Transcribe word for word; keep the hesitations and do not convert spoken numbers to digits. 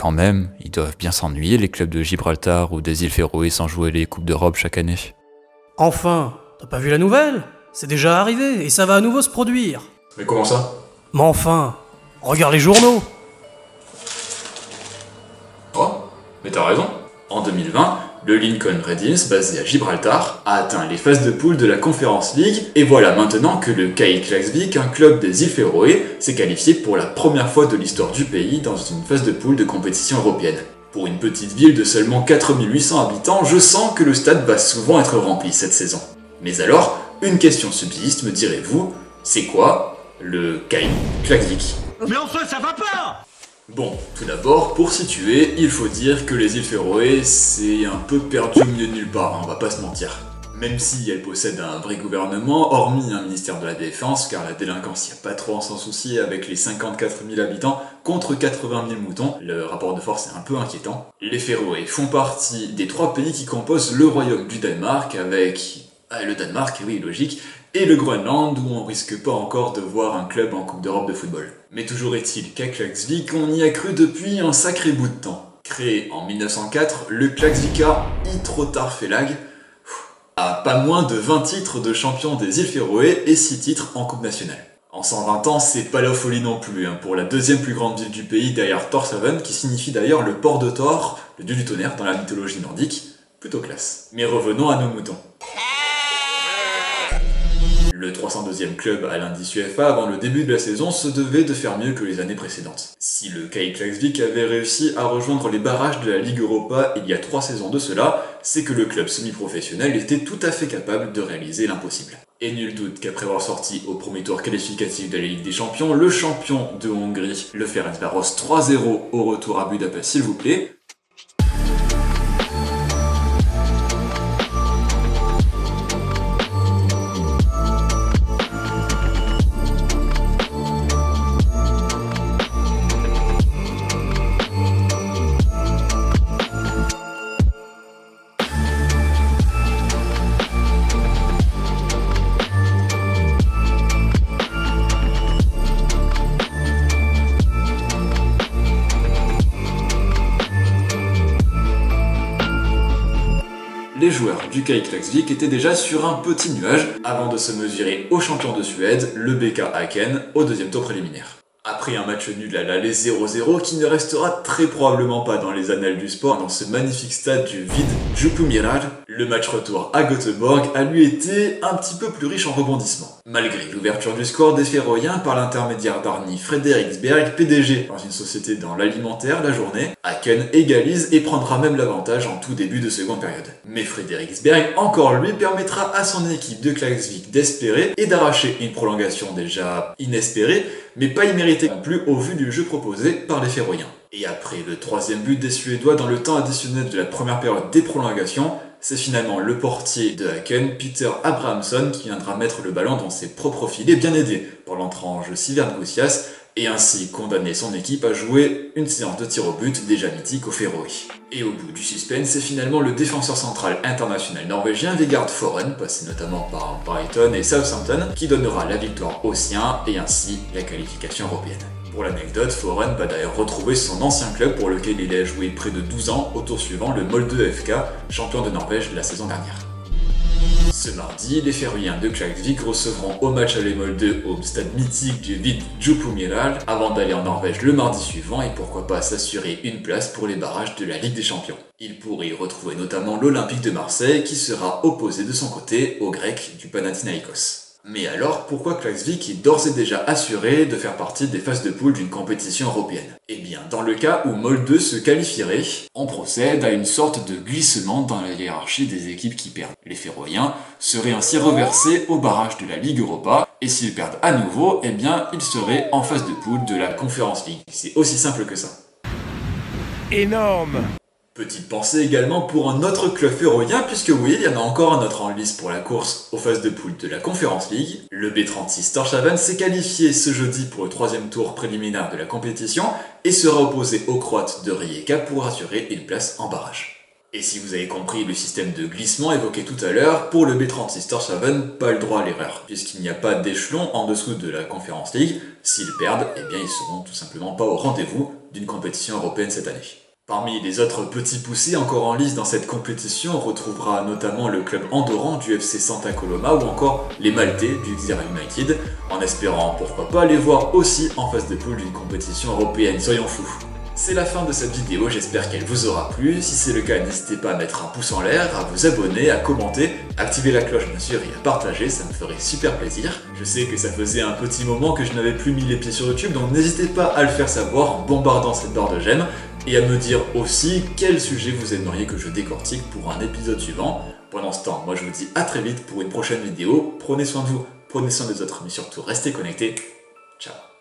quand même, ils doivent bien s'ennuyer les clubs de Gibraltar ou des îles Féroé sans jouer les Coupes d'Europe chaque année. Enfin, t'as pas vu la nouvelle? C'est déjà arrivé, et ça va à nouveau se produire. Mais comment ça? Mais enfin, regarde les journaux. Oh, mais t'as raison. En deux mille vingt, le Lincoln Redims, basé à Gibraltar, a atteint les phases de poule de la Conference League, et voilà maintenant que le K I Klaksvík, un club des îles Féroé, s'est qualifié pour la première fois de l'histoire du pays dans une phase de poule de compétition européenne. Pour une petite ville de seulement quatre mille huit cents habitants, je sens que le stade va souvent être rempli cette saison. Mais alors, une question subsiste, me direz-vous, c'est quoi le K I Klaksvík? Mais enfin, ça va pas! Bon, tout d'abord, pour situer, il faut dire que les îles Féroé, c'est un peu perdu au milieu de nulle part, hein, on va pas se mentir. Même si elles possèdent un vrai gouvernement, hormis un ministère de la Défense, car la délinquance, y a pas trop à s'en soucier avec les cinquante-quatre mille habitants contre quatre-vingt mille moutons, le rapport de force est un peu inquiétant. Les Féroé font partie des trois pays qui composent le royaume du Danemark, avec ah, le Danemark, oui logique, et le Groenland, où on risque pas encore de voir un club en Coupe d'Europe de football. Mais toujours est-il qu'à Klaksvík, on y a cru depuis un sacré bout de temps. Créé en mille neuf cent quatre, le Klaksvíkar Íþróttafélag a pas moins de vingt titres de champion des îles Féroé et six titres en Coupe nationale. En cent vingt ans, c'est pas la folie non plus, hein, pour la deuxième plus grande ville du pays derrière Tórshavn, qui signifie d'ailleurs le port de Thor, le dieu du tonnerre dans la mythologie nordique, plutôt classe. Mais revenons à nos moutons. Le trois cent deuxième club à l'indice U F A avant le début de la saison se devait de faire mieux que les années précédentes. Si le K I Klaksvík avait réussi à rejoindre les barrages de la Ligue Europa il y a trois saisons de cela, c'est que le club semi-professionnel était tout à fait capable de réaliser l'impossible. Et nul doute qu'après avoir sorti au premier tour qualificatif de la Ligue des Champions, le champion de Hongrie, le Ferencváros trois zéro au retour à Budapest s'il vous plaît, les joueurs du K I Klaksvík étaient déjà sur un petit nuage avant de se mesurer au champion de Suède, le B K Häcken, au deuxième tour préliminaire. Après un match nul à l'aller zéro zéro qui ne restera très probablement pas dans les annales du sport dans ce magnifique stade du Vide Jupumiral, le match retour à Göteborg a lui été un petit peu plus riche en rebondissements. Malgré l'ouverture du score des Féroïens par l'intermédiaire d'Arni Frederiksberg, P D G dans une société dans l'alimentaire la journée, Häcken égalise et prendra même l'avantage en tout début de seconde période. Mais Frederiksberg, encore lui, permettra à son équipe de Klaksvík d'espérer et d'arracher une prolongation déjà inespérée, mais pas imméritée non plus au vu du jeu proposé par les Féroïens. Et après le troisième but des Suédois dans le temps additionnel de la première période des prolongations, c'est finalement le portier de Häcken, Peter Abrahamsson, qui viendra mettre le ballon dans ses propres filets, bien aidé par l'entrant en jeu Sivert Gussias, et ainsi condamner son équipe à jouer une séance de tir au but déjà mythique aux Féroé. Et au bout du suspense, c'est finalement le défenseur central international norvégien Vegard Forhen, passé notamment par Brighton et Southampton, qui donnera la victoire aux siens et ainsi la qualification européenne. Pour l'anecdote, Forhen va d'ailleurs retrouver son ancien club pour lequel il a joué près de douze ans au tour suivant, le Molde F K, champion de Norvège de la saison dernière. Ce mardi, les Féroïens de Klaksvík recevront au match aller Molde au stade mythique du Vide Jupumiral avant d'aller en Norvège le mardi suivant et pourquoi pas s'assurer une place pour les barrages de la Ligue des Champions. Ils pourraient y retrouver notamment l'Olympique de Marseille qui sera opposé de son côté aux Grecs du Panathinaïkos. Mais alors, pourquoi Klaksvík est d'ores et déjà assuré de faire partie des phases de poule d'une compétition européenne? Eh bien, dans le cas où Molde se qualifierait, on procède à une sorte de glissement dans la hiérarchie des équipes qui perdent. Les Féroïens seraient ainsi reversés au barrage de la Ligue Europa, et s'ils perdent à nouveau, eh bien, ils seraient en phase de poule de la Conference League. C'est aussi simple que ça. Énorme! Petite pensée également pour un autre club féroïen, puisque oui, il y en a encore un autre en lice pour la course aux phases de poule de la Conference League. Le B trente-six Tórshavn s'est qualifié ce jeudi pour le troisième tour préliminaire de la compétition et sera opposé aux Croates de Rijeka pour assurer une place en barrage. Et si vous avez compris le système de glissement évoqué tout à l'heure, pour le B trente-six Torshavn, pas le droit à l'erreur, puisqu'il n'y a pas d'échelon en dessous de la Conference League. S'ils perdent, eh bien ils seront tout simplement pas au rendez-vous d'une compétition européenne cette année. Parmi les autres petits poussés encore en lice dans cette compétition, on retrouvera notamment le club andorran du F C Santa Coloma ou encore les Maltais du Xira United, en espérant pourquoi pas les voir aussi en phase de poule d'une compétition européenne, soyons fous. C'est la fin de cette vidéo, j'espère qu'elle vous aura plu. Si c'est le cas, n'hésitez pas à mettre un pouce en l'air, à vous abonner, à commenter, activer la cloche bien sûr et à partager, ça me ferait super plaisir. Je sais que ça faisait un petit moment que je n'avais plus mis les pieds sur YouTube, donc n'hésitez pas à le faire savoir en bombardant cette barre de j'aime et à me dire aussi quel sujet vous aimeriez que je décortique pour un épisode suivant. Pendant ce temps, moi je vous dis à très vite pour une prochaine vidéo. Prenez soin de vous, prenez soin des autres, mais surtout restez connectés. Ciao.